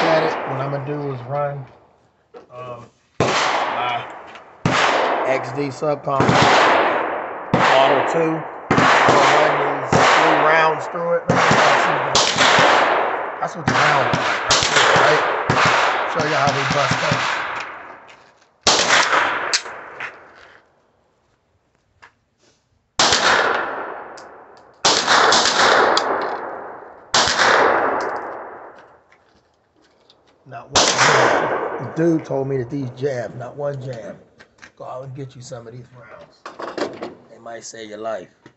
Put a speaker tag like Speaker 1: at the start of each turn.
Speaker 1: at it, what I'm gonna do is run my XD Subcompact Auto 2. I'm gonna run these 3 rounds through it. That's what the round looks like right? Show you how we bust that. Not one jab. The dude told me that these jab, not one jab. Go out and get you some of these rounds. They might save your life.